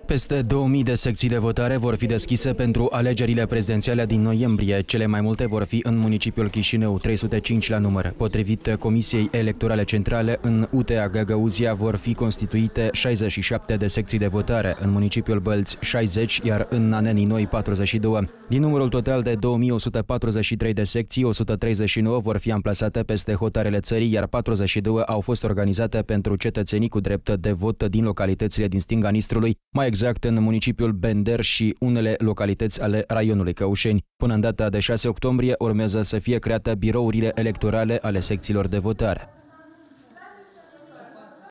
Peste 2000 de secții de votare vor fi deschise pentru alegerile prezidențiale din noiembrie. Cele mai multe vor fi în municipiul Chișinău, 305 la număr. Potrivit Comisiei Electorale Centrale, în UTA Găgăuzia vor fi constituite 67 de secții de votare, în municipiul Bălți 60, iar în Nanenii Noi 42. Din numărul total de 2143 de secții, 139 vor fi amplasate peste hotarele țării, iar 42 au fost organizate pentru cetățenii cu drept de vot din localitățile din stânga Nistrului, mai exact în municipiul Bender și unele localități ale raionului Căușeni. Până în data de 6 octombrie urmează să fie create birourile electorale ale secțiilor de votare.